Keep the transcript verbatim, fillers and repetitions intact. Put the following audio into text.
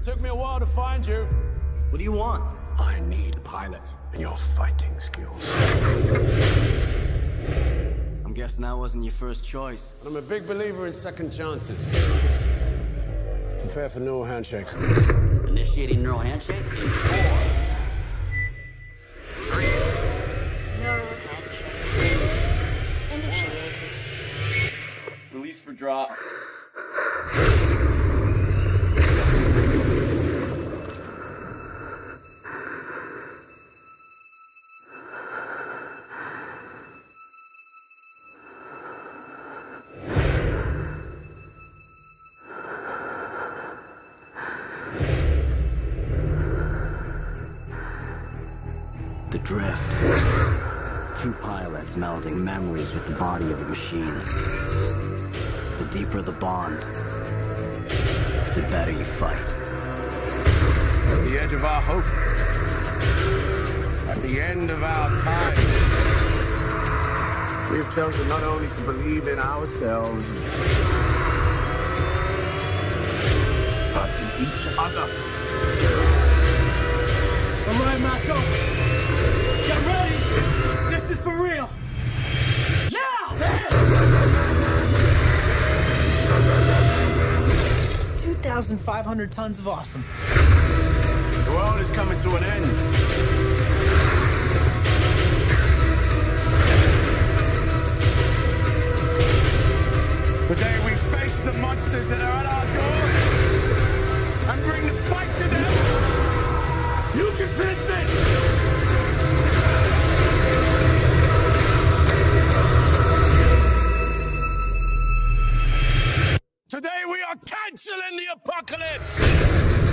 Took me a while to find you. What do you want? I need a pilot and your fighting skills. I'm guessing that wasn't your first choice. I'm a big believer in second chances. Prepare for neural handshake. Initiating neural handshake in four, three. Neural handshake. Initiated. Release for drop. The drift. Two pilots melding memories with the body of a machine. The deeper the bond, the better you fight. At the edge of our hope. At the end of our time. We've chosen not only to believe in ourselves, but in each other. All right, Mako. Get ready! This is for real! Now! two thousand five hundred tons of awesome. The world is coming to an end. The day we face the monsters that are at our doors and bring the fight to them. You can finish this! Today we are canceling the apocalypse!